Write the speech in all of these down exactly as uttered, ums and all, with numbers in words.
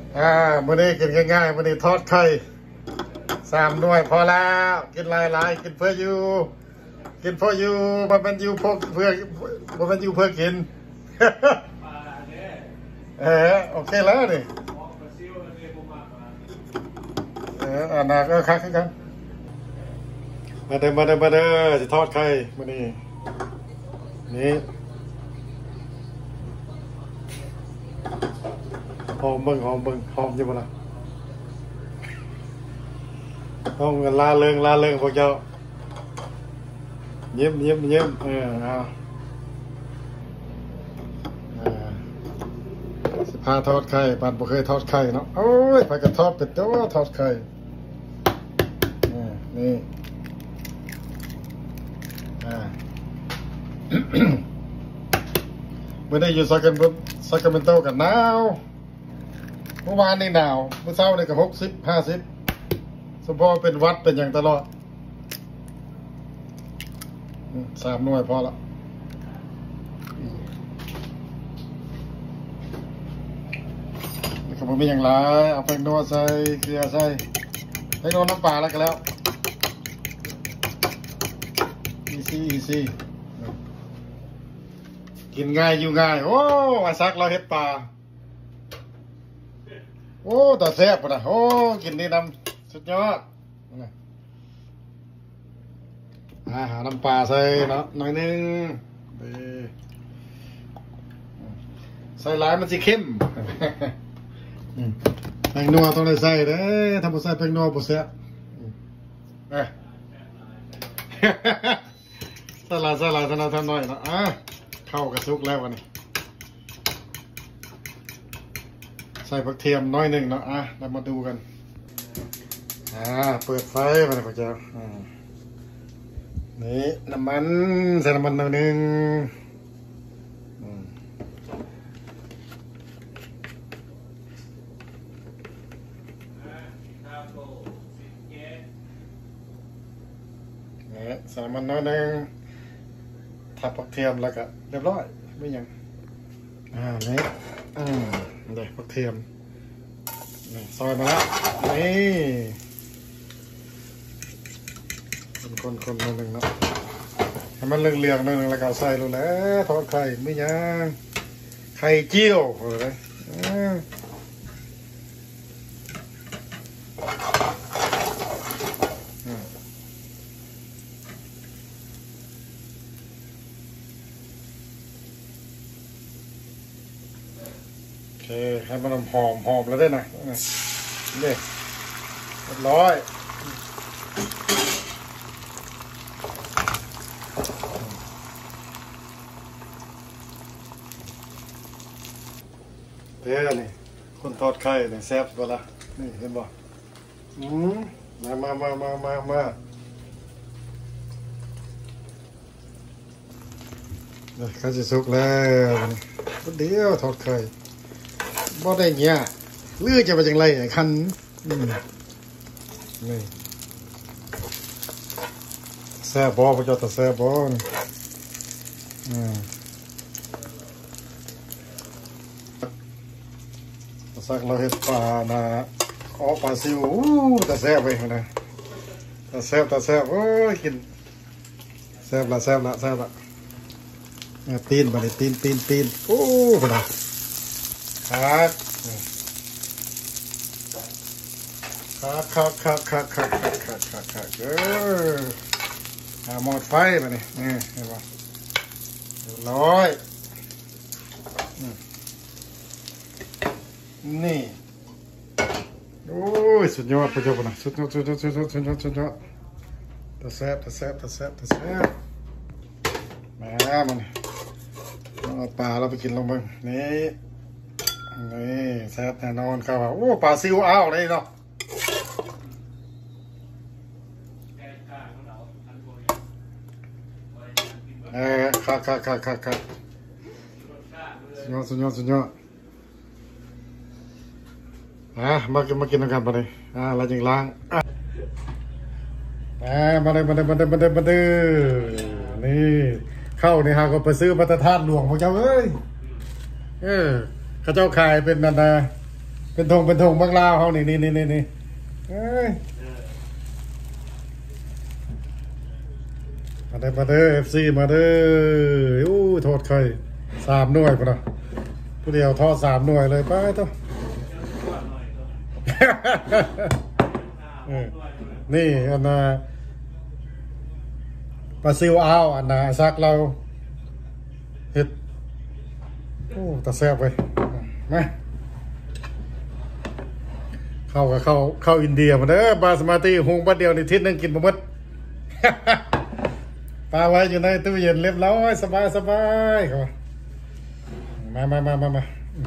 อ่ามื้อนี้กินง่ายๆมื้อนี้ทอดไข่สามหน่วยพอแล้วกินหลายๆกินเพื่ออยู่กินเพื่ออยู่มันเป็นอยู่เพื่อเพื่อมันเป็นอยู่เพื่อกินเออโอเคแล้วนี่เอออันนั้นก็คักกันมาเด้อมาเด้อมาเด้อจะทอดไข่มื้อนี้นี่หอมเบิ่งหอมเบิ่งหอมอยู่บ่ล่ะต้องลาเริงลาเริงพวกเจ้ายิ้มยิ้มยิ้มเออเอาสิพาทอดไข่ปันบ่เคยทอดไข่เนาะโอ้ยไปกันทอดเป็ดตัวทอดไข่นี่อ่าเมื่อได้อยู่ซักกันบนซักกันเป็นโตกันหนาวเมื่อวานนี่หนาวเมื่อเช้านี่ก็หกสิบห้าสิบสมพอเป็นวัดเป็นอย่างตลอดสามหน่วยพอละนี่ก็ไม่อย่างไรเอาแป้งนัวใส่เกลือใส่แป้งนัวน้ำปลาแล้วก็แล้วอีซี่อีซี่กินง่ายอยู่ง่ายโอ้มาซักเราเห็ดปลาโอ้แต่แซ่บนะโอ้กินนี่น้ำสุดยอดอาหาน้ำปลาใส่เนาะหน่อยนึงใส่หลายมันสิเข้มแป้งนัวต้องได้ใส่เด้อทำบ่ใส่แป้งนัวบ่แซ่บเอ้ยใส่หลายใส่หลายใส่หลายทำหน่อยเนาะอ่ะเข้ากระซุกแล้ววันนี้ใส่ผักเทียมน้อยหนึ่งเนาะอ่ะเรามาดูกันอ่าเปิดไฟมาเลยพ่อเจ้านี่น้ำมันใส่น้ำมันหน่อยหนึ่งนี่ใส่น้ำมันน้อยหนึ่งทับผักเทียมแล้วก็เรียบร้อยไม่ยังอ่านี่อืมเดี๋ยวผักเทียมนี่ซอยมาแล้วนี่คนคนคนหนึ่งเนาะให้มันเหลืองๆหนึ่งแล้วก็ใส่ลงแล้วทอดไข่ไม่ยังไข่เจียวเลยโอเคให้มันหอมหอมแล้วได้นะนี่เรียบร้อยเด้อนี่คนทอดไข่เนี่ยแซ่บกว่าละนี่เห็นบ่อืมมามามามามามาเดี๋ยวข้าจะสุกแล้วคนเดียวทอดไข่บ่ได้เงี้ยลื้อจะไปจังไรไอ้คันนี่แซ่บบ่พระเจ้าแต่แซ่บบ่อืมสักเราเห็ดปลานะอ๋อปลาซิวแต่แซ่บไปนะแต่แซ่บแต่แซ่บโอ้ยกินแซ่บละแซ่บละแซ่บละตีนไปเลยตีนตีนตีนโอ้ไปละคักคักคักคักคักคักคักคักคักคักเออหาหมดไฟมาเนี่ยนี่เห็นป่ะร้อยนี่โอ้ยสุดยอดพระเจ้านะสุดยอดสุดยอดสุดยอดสุดยอดสุดยอดตะแซ่บตะแซ่บตะแซ่บตะแซ่บมามันเอาปลาเราไปกินลงบ้างนี่นี่แซ่บแน่นอนครับโอ้ปลาซิวอ้าวเลยเนาะเออคักคักคักคักคักสุดยอดสุดยอดสุดยอดอ่ะมากินมากินกันไปเลยอ่ะเราจึงล้างอ่ะมาเลยมาเลยมาเลยมาเลยมาเลยนี่เข้านี่ฮะก็ไปซื้อมาตรฐานหลวงของเจ้าเอ้ยเออข้าเจ้าขายเป็นนันนะเป็นธงเป็นธงบางลาวเขานี่นี่นี่นี่นี่เอ้ยมาเด้อมาเด้อเอฟซีมาเด้ออู้โทษใครสามหน่วยปะนะผู้เดียวทอดสามหน่วยเลยไปตัวนี่อันน่ะปลาซิวอ้าวอันน่ะซักเราเห็ดโอ้ตาแซ่บไปมาเข้ากับเข้าเข้าอินเดียมาเด้อบาสมาติหุงบัดเดียวในทิศนึงกินบ่หมดปลาไว้อยู่ในตู้เย็นเรียบร้อยสบายสบายเข้ามามามามามา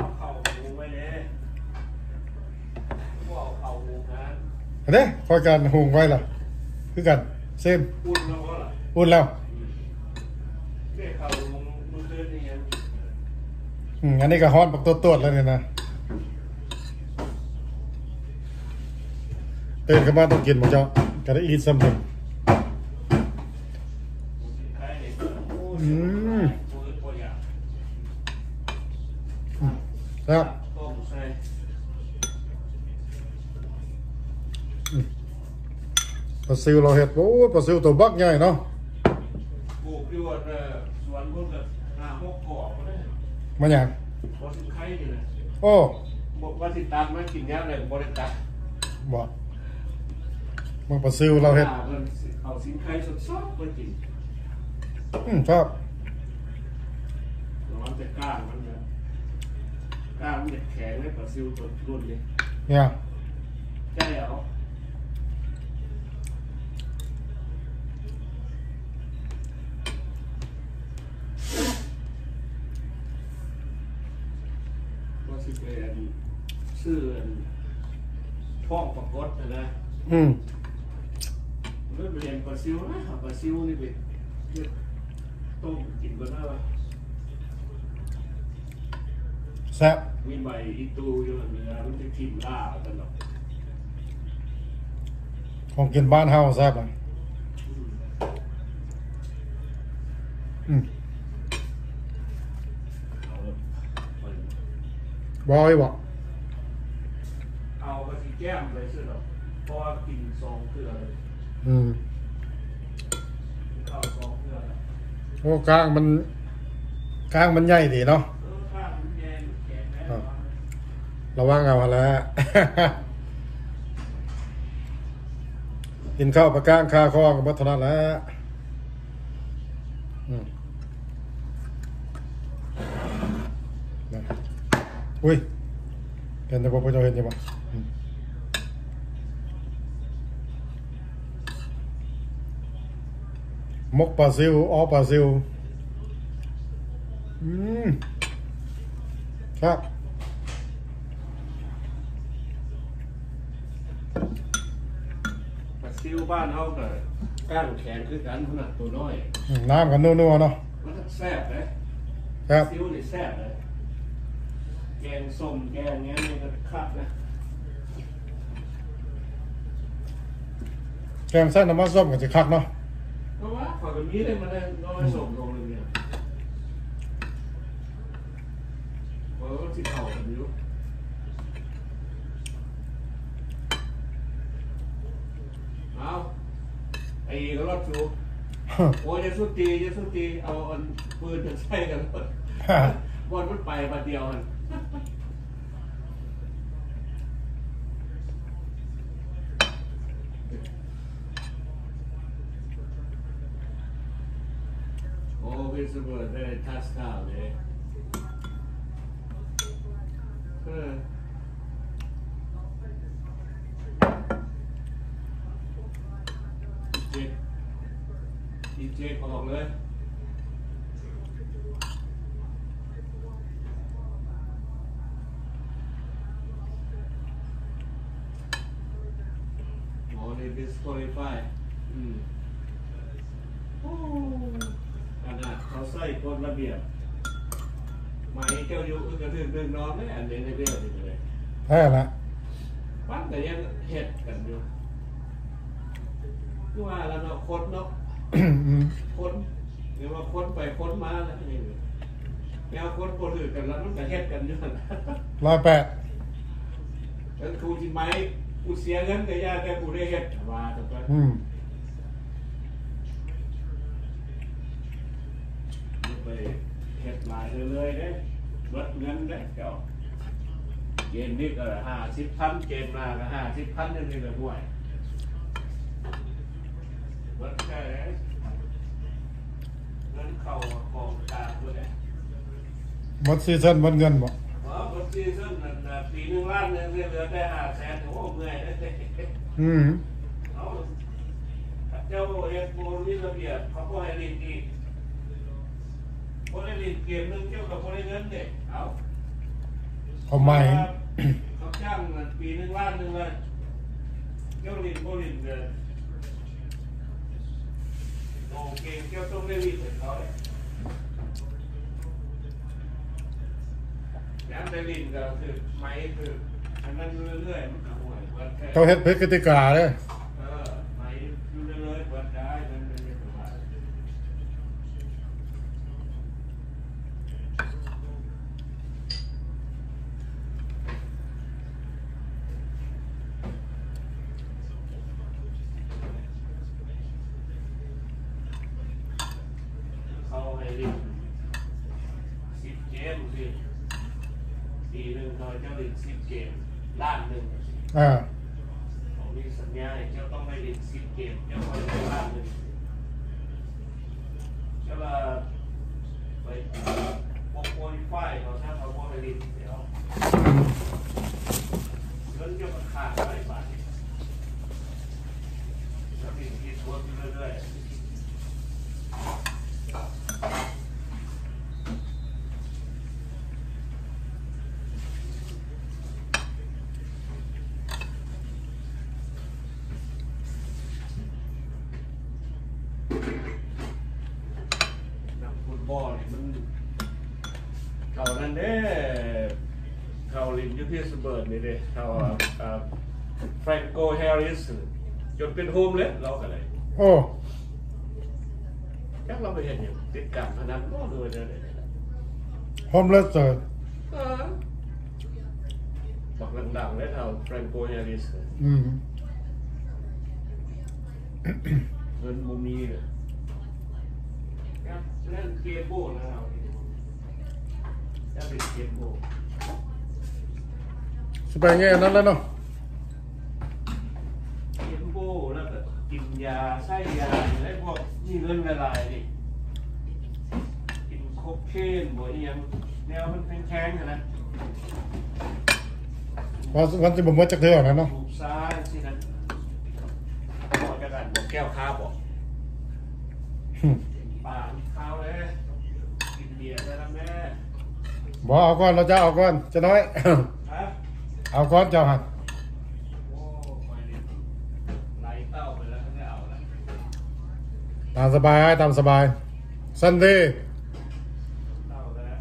เด้คอยกันหุงไว้ล่ะคือกันเซมอุ่นแล้วก็ล่ะอุ่นแล้วอืมอันนี้ก็ฮ้อนปักตัวตัวแล้วเนี่ยนะเต้นขึ้นมาต้องกินหมดเจ้าก็ได้อีทซัมติงอืมครับปลาซิวเราเห็ดโอ้ปลาซิวตัวบักใหญ่เนาะปลูกอยู่สวนพวกแบบหาหกกอกเลยมันอย่างบริไข่นี่เลยโอ้บอกว่าสิตัดมากินยากเลยบริตัดบอกมันปลาซิวเราเห็ดเอาสินไข่สดๆไปกินอืมชอบร้อนแต่ก้างมันเนี่ยก้างมันเด็ดแข็งเลยปลาซิวตัวรุ่นเลยเนี่ยใช่เหรอชื่อท่องประกฏนะนะอืมเรื่องเรียนปลาซิวนะปลาซิวนี่เป็นต้มกินกันได้ไหมแซ่บมีใบอีตูอยู่เนื้อมันจะกินล่าตลอดของกินบ้านเฮาแซ่บอ่ะอืมบอยบอกเอาไปที่แก้มเลยใช่หรอเพราะว่ากินซองคืออะไรอืมข้าวซองคืออะไรโอ้กลางมันกลางมันใหญ่ดีเนาะเออกลางมันใหญ่แข็งแน่ระวังเอาแล้วกินข้าวปลากลางคาคอกับบัตรนั้นแล้วอืมอุ้ยเห็นแต่พอพอจะเห็นใช่ปะมกปลาซิวอ้อปลาซิวอืมครับปลาซิวบ้านเขาก็ก้างแขนคือกันขนาดตัวน้อยน้ำกันนัวๆเนาะมันแซ่บเลยครับซิวนี่แซ่บเลยแกงส้มแกงเงี้ยมันก็คักนะแกงเส้นน้ำมันส้มก็จะคักเนาะเพราะว่าขอแบบนี้เลยมันได้น้อยส้มลงเลยเนี่ยเพราะว่าที่เข่าแบบนี้เอาไอ้ก็รอดชูโอ้ยจะสุดตีจะสุดตีเอาอันปืนจะใช้กันหมดบอลมันไปมาเดียวมันโอ้เป็นสุดยอดเลยทัสก้าเลยเออเจ็ดอีเจ็ดออกเลยdisqualify อืมโอ้อันน่ะเขาใส่กฎระเบียบหมายเจ้าอยู่กระถึงเดินนอนเลยอันนี้ในเรื่องนี้เลยแค่ละปั้นแต่ยังเห็ดกันอยู่คือว่าแล้วเนาะคนเนาะคนเรียกว่าคนไปคนมาแล้วนี่แนวคนคนอื่นกันแล้วมันก็เห็ดกันอยู่ร้อยแปดแล้วกูจิไหมกูเสียเงินแต่ยาแต่กูได้เห็ดว่าถูกไหมไปเห็ดหลายเรื่อยๆได้ลดเงินได้เจ้าเกมนี้ก็ห้าสิบพันเกมหน้าก็ห้าสิบพันยังไงก็ด้วยลดแค่ไหนเงินเข้าของกลางด้วยหมดซีซั่นหมดเงินบ่อ๋อหมดซีซั่นปีหนึ่งล้านเนี่ยเหลือได้ห้าแสนโอ้เมื่อยได้อืมเอาเจ้าเอ็กโบมีระเบียบเขาก็ให้ลินอีกคนได้ลินเกมนึงเจ้ากับคนได้เงินเด็กเอาเขาไม่เขาจ้างปีหนึ่งล้านหนึ่งเลยเจ้าลินโบลินเงินโอเคเจ้าต้องได้ลินเหมือนเขาเลยแล้วได้ลินก็คือไม้คืออันนั้นเรื่อยๆมันก็ห่วยเขาเฮ็ดเพชรกติกาเลยเออไม้อยู่เรื่อยๆเปิดได้มันเป็นยังไงเขาให้ลินสิบเกมสิปีหนึ่งเขาจะลินสิบเกมล้านหนึ่งอ่าเขามีสัญญาเจ้าต้องไปลินสิบเกมเจ้าคอยได้ล้านหนึ่งเจ้าละไปโปรโมทไฟเขาถ้าเขาบอกไปลินเดี๋ยวเงินเจ้ามันขาดอะไรบาทแล้วลินที่ทวนเรื่อยๆบอลมันเขานั่นเด้เขาลินยูพีสเบิร์ดนี่เด้เขาแฟรงโกแฮร์ริสจนเป็นโฮมเลสเราอะไรโอ้ยักเราไปเห็นอย่างติดการพนันก็เลยเนี่ยโฮมเลสเลยบอกดังๆเลยเขาแฟรงโกแฮร์ริสอืมเงินมุมนี้เนี่ยเล่นเกมโบ้นะครับจะเป็นเกมโบ้สบายเงี้ยนั่นแล้วเนาะเกมโบ้แล้วก็กินยาไส้ยาอะไรพวกนี่เงินละลายดิกินโคเคนบ่อยยังแนวมันแข็งๆนะวันวันที่ผมมาจากเทือกนะเนาะถูกซ้ายสินะบอกกันบอกแก้วข้าวบอกป่าข้าวเลยกินเบียร์ได้แล้วแม่บอกเอาก่อนเราจะเอาก่อนจะน้อยเอาก่อนเจ้าหันโอ้ยไหลเต้าไปแล้วไม่เอาแล้วตามสบายตามสบายซันเดย์เต้าแล้ว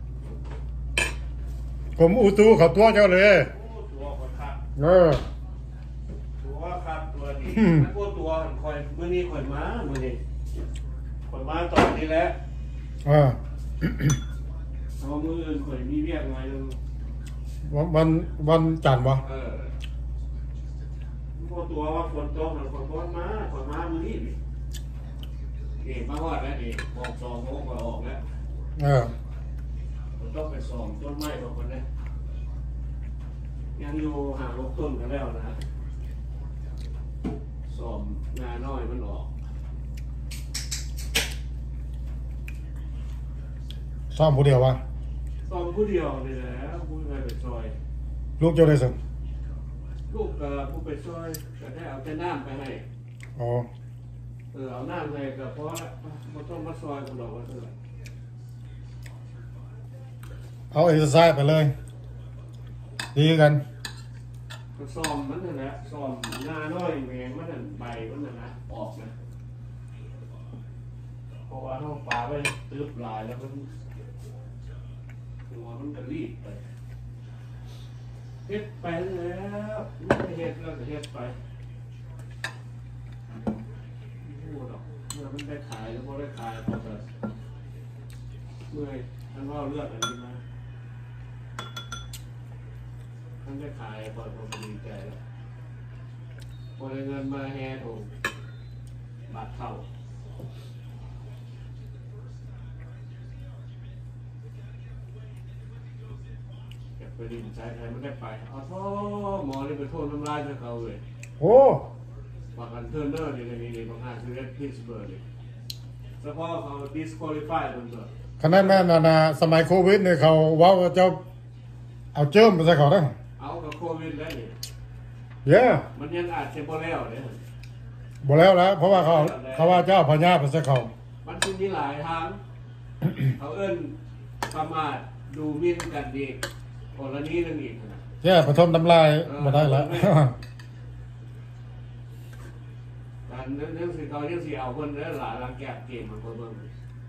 ผมอูตูเขาตัวเจ้าเลยตัวคนขับเออตัวขับตัวนี้ไม่กลัวตัวคอยเมื่อนี้คอยม้าเมื่อนี้คอยม้าตอนนี้แล้วอ่าเอามืออื่นคอยมีเรียกไงวันวันวันจันทร์วะเออพวกตัวว่าฝนตกหรือฝนตกมาฝนมามือนี่เอ๋มาว่าแล้วเอ๋บอกสองโมงก็ออกแล้วเออฝนตกไปสองต้นไม้บอกคนนี้ยังอยู่ห่างลบต้นกันแล้วนะสอมงาน้อยมันออกซ่อมผู้เดียววะซ่อมผู้เดียวนี่แหละผู้ไปไปซอยลูกเจ้าได้สิลูกกับผู้ไปซอยจะได้เอาแต่น้ำไปให้อ๋อเออเอาน้ำให้กับเพราะมันต้องมาซอยกันหรอกว่าเท่าไหร่เอาเอ็กซ์ไซส์ไปเลยดีกันก็ซ่อมมันนั่นแหละซ่อมหน้าน้อยแมงมันนั่นใบมันนั่นนะออกนะเพราะว่าเราปลาไปตืบลายแล้วมันตัวมันก็รีบไปเฮ็ดไปแล้วไม่เฮ็ดแล้วก็เฮ็ดไปพูดหรอกเมื่อมันได้ขายแล้วพอได้ขายพอจะเมื่อยมันว่าเลือดอะไรมาอันได้ขายพอผมดีใจแล้วพอได้เงินมาแห่ถูกบาทเท่าเก็บไปดินใช้ไทยไม่ได้ไปเอาท่อหมอนี่ไปโทษน้ำลายจะเขาเลยโอ้ปากกันเทอร์เนอร์นี่ในนี้บางท่านคือเอสพิสเบิร์ดเลยเฉพาะเขา disqualify มันเบิร์ดขนาดนั้นนะสมัยโควิดเนี่ยเขาว่าเจ้าเอาเจิมไปใส่เขาได้เอากับโควิดได้เนี่ยเยอะมันยังอาจจะบ่แล้วเนี่ยบ่แล้วแล้วเพราะว่าเขาเขาว่าเจ้าพญาไปใส่เขามันจะมีหลายทางเขาเอิ้นประมาทดูหมิ่นกันดีคนละนี้นึงอีกนะแย่ปฐมน้ำลายมาได้แล้วการเรื่องสิเขาเรื่องสิเอาคนเรื่องหลายรังแกะเกมมันก็เบิ่ง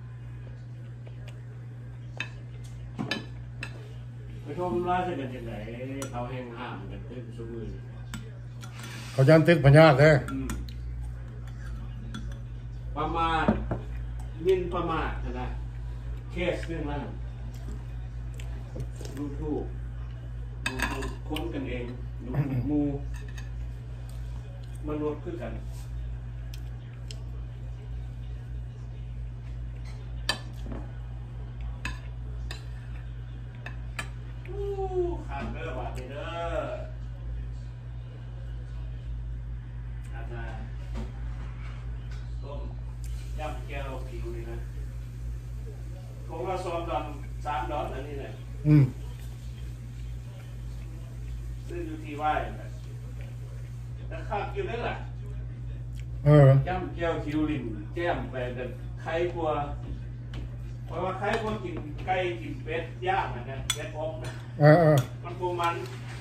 ไปชมร้านจะเป็นยังไงเขาแห้งห้ามกันเป็นสมือเขายันติดพญาแท้ประมาทมินประมาทนะเคสเรื่องนั้นดูถูกดูถูกคนกันเองดูถูกมูมนุษย์คือกันขาดเด้อบาดเด้ออาจารย์ต้มยำแก้วผิวนี่นะของเราซ้อมตอนสามดอทอันนี้เลยอืมซื้ออยู่ที่ไหว้แต่ข้าวกินได้แหละเออยำแก้วคิวลินแจ่มไปแต่ใครกลัวเพราะว่าใครกลัวกินไก่กินเป็ดย่างนะเป็ดอบนะเออเออมันปูมัน